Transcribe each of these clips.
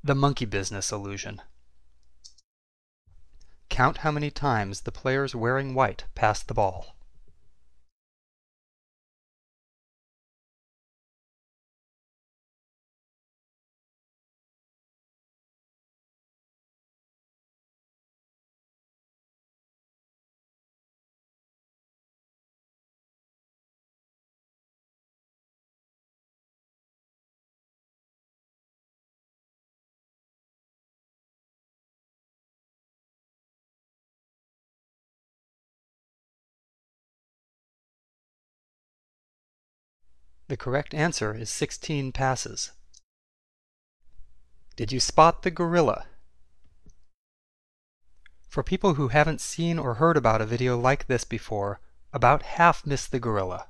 The monkey business illusion. Count how many times the players wearing white pass the ball. The correct answer is 16 passes. Did you spot the gorilla? For people who haven't seen or heard about a video like this before, about half missed the gorilla.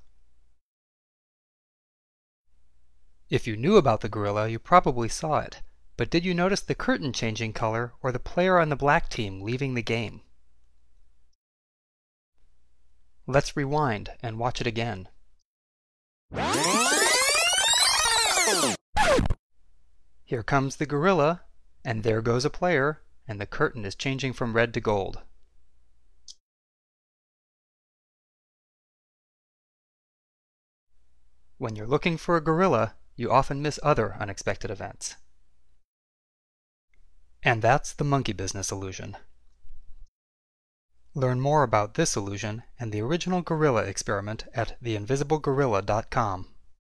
If you knew about the gorilla, you probably saw it, but did you notice the curtain changing color or the player on the black team leaving the game? Let's rewind and watch it again. Here comes the gorilla, and there goes a player, and the curtain is changing from red to gold. When you're looking for a gorilla, you often miss other unexpected events. And that's the monkey business illusion. Learn more about this illusion and the original gorilla experiment at theinvisiblegorilla.com.